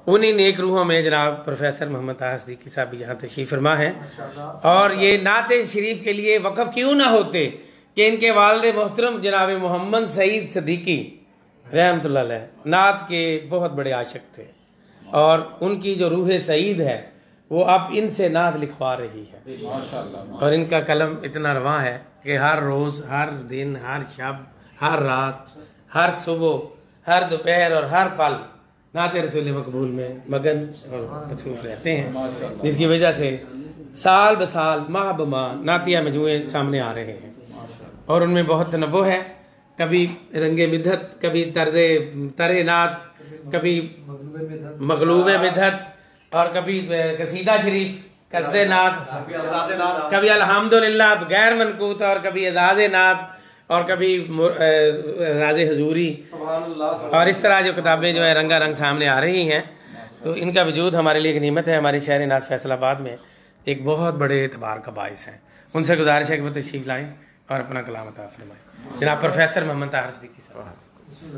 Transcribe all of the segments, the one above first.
انہی نیک روحوں میں جناب پروفیسر محمد طاہر صدیقی صاحب بھی یہاں تشریف فرما ہیں، اور یہ نعت شریف کے لیے وقف کیوں نہ ہوتے کہ ان کے والد محترم جناب محمد سعید صدیقی رحمۃ اللہ علیہ نعت کے بہت بڑے عاشق تھے، اور ان کی جو روح سعید ہے وہ اب ان سے نعت لکھوا رہی ہے، اور ان کا قلم اتنا رواں ہے کہ ہر روز، ہر دن، ہر شب، ہر رات، ہر صبح، ہر دوپہر اور ہر پل نعت رسول مقبول میں مگن اور مصروف رہتے ہیں، جس کی وجہ سے سال بسال ماہ بماہ نعتیہ مجموعے سامنے آ رہے ہیں، اور ان میں بہت تنوع ہے، کبھی رنگ مدحت، کبھی طرح نعت، کبھی مغلوب مدحت، اور کبھی قصیدہ شریف، قصد نعت، کبھی الحمدللہ غیر منقوط، اور کبھی اعزاز نعت، اور کبھی راز حضوری، اور اس طرح جو کتابیں جو ہے رنگا رنگ سامنے آ رہی ہیں، تو ان کا وجود ہمارے لیے ایک نعمت ہے، ہمارے شہر ناز فیصل آباد میں ایک بہت بڑے اعتبار کا باعث ہے۔ ان سے گزارش ہے کہ وہ تشریف لائیں اور اپنا کلام عطا فرمائیں۔ جناب پروفیسر محمد طاہر صدیقی صاحب۔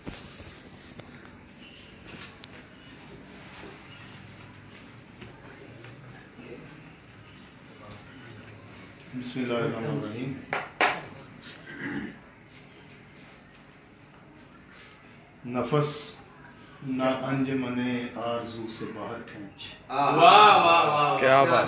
بسم اللہ الرحمن الرحیم۔ نفس نہ انجمن آرزو سے باہر کھینچ، کیا بات،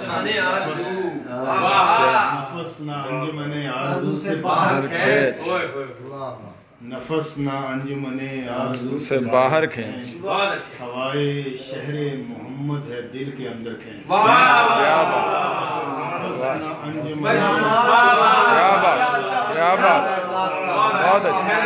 نفس نہ انجمن آرزو سے باہر کھینچ، نفس نہ انجمن آرزو سے باہر کھینچ، ہوائے شہر محمد ہے دل کے اندر کھینچ، کیا بات، نفس نہ انجمن کیا بات، کیا بات، بہت اچھا،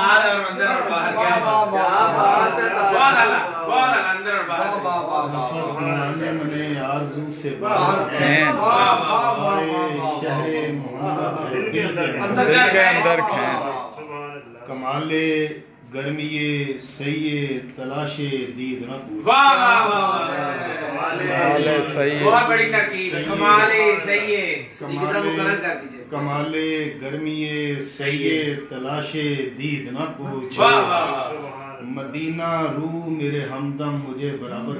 نفس نہ انجمن آرزو سے باہر کھینچ، ہوائے شہر محمد ہے دل کے اندر کھینچ، کمال گرمی سیے تلاش دید نہ پوچھ، کمال سید، بہت بڑی ترکیب، کمال سید، کمال گرمی سیے تلاش دید نہ پوچھ، مدینہ رو میرے ہمدم مجھے برابر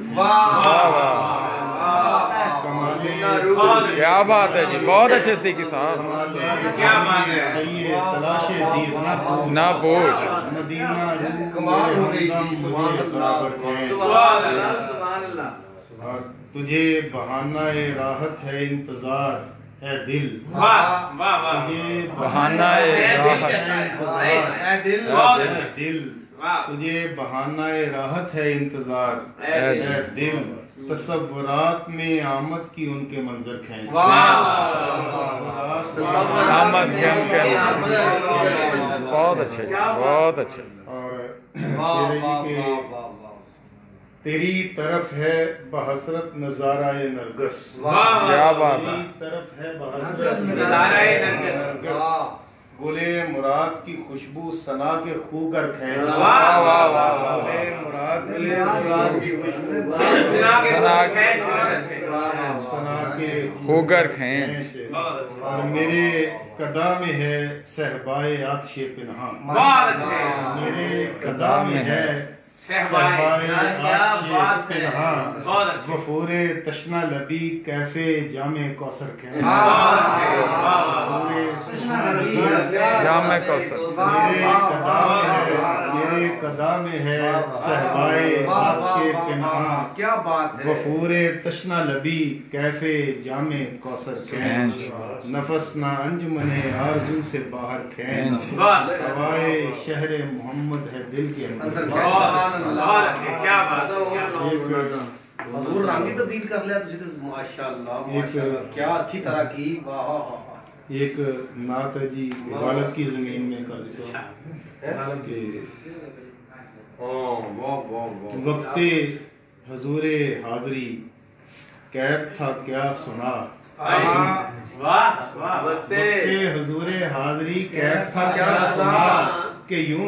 کیا بات ہے جی، بہت اچھے صدیقی صاحب، سیے تلاش دید نہ پوچھ، مدینہ رو میرے ہمدم مجھے برابر اور تجھے بہانہ راحت ہے انتظار اے دل، تجھے بہانہ راحت اے دل، تجھے بہانہ راحت ہے انتظار اے دل، تصورات میں آمد کی ان کے منظر کھینچ، آمد کے ان کے بہت اچھے، بہت اچھے، اور شیرے جی کے تیری طرف ہے بحسرت نظارہ نرگس، کیا بات ہے، تیری طرف ہے بحسرت نظارہ نرگس، گلے مراد کی خوشبو ثنا کے خوگر کھینچ، گلے مراد کی خوشبو ثنا کے خوگر کھینچ، اور میرے قدا میں ہے صحبائے آتش پنہاں، میرے قدا میں ہے صحبائے آتش پنہاں، غفور تشنہ لبی کیف جام کوثر کھینچ، جامع کوثر، میرے قدا میں ہے صحبائے آتش پنہاں، غفور تشنہ لبی کیف جام کوثر کھینچ، نفس نہ انجمن آرزو سے باہر کھینچ، ہوائے شہر محمد ہے دل کے اندر کیا بات، حضور رنگ ہی تبدیل کر لیا تجھے، ماشاءاللہ، کیا اچھی طرح کی، ایک نعت ہے جی غالب کی زمین میں وقت حضور حاضری کیف تھا کیا سنا، وقت حضور حاضری کیف تھا کیا سنا، کہ یوں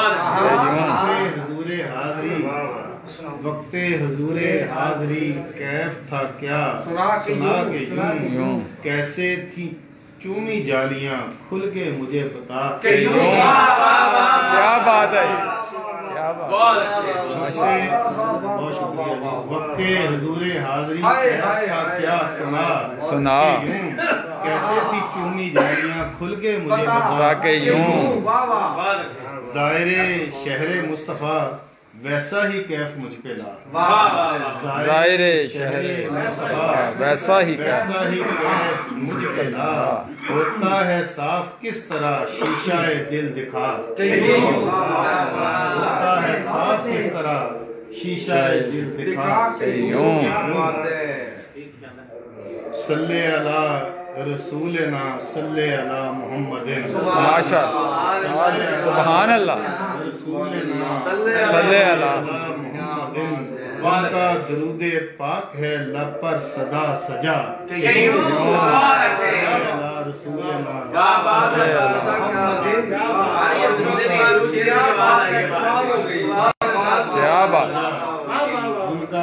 حضور حاضری، وقت حضور حاضری کیف تھا کیا سنا، کہ یوں کیسے تھی چومی جالیاں کھل کے مجھے بتا، کیا بات ہے، کیا بات وقت حضور حاضری کا کیا سنا کیسے تھی چومی جاریاں کھل کے مجھے بتا کے یوں ظاہر شہر مصطفیٰ ویسا ہی کیف مجھ پہ لا ظاہر شہر مصطفیٰ ویسا ہی کیف مجھ پہ لا ہوتا ہے صاف کس طرح شیشہ دل دکھا ہوتا ہے صاف کس طرح شیشہ دل دکھا صلی علی رسولنا صلی علی محمد ماشاء اللہ سبحان اللہ رسولنا صلی اللہ محمد ان کا درود پاک ہے لب پر صدا سجا رسولنا کیا بات ان کا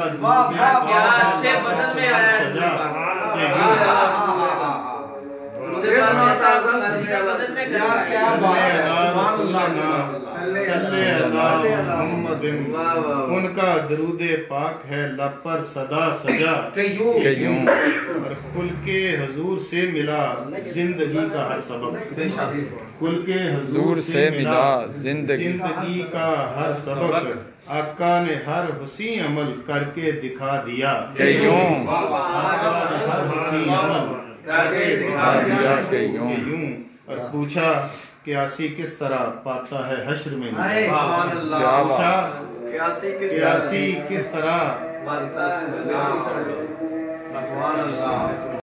ان کا درود پاک ہے لب پر صدا سجا کہ یوں اور کل کے حضور سے ملا زندگی کا ہر سبق کل کے حضور سے ملا زندگی کا ہر سبق آقا نے ہر حسین عمل کر کے دکھا دیا کہ یوں ہر حسین عمل کر کے دکھا دیا کہ یوں اور پوچھا قیاسی کس طرح پاتا ہے حشر میں پوچھا قیاسی کس طرح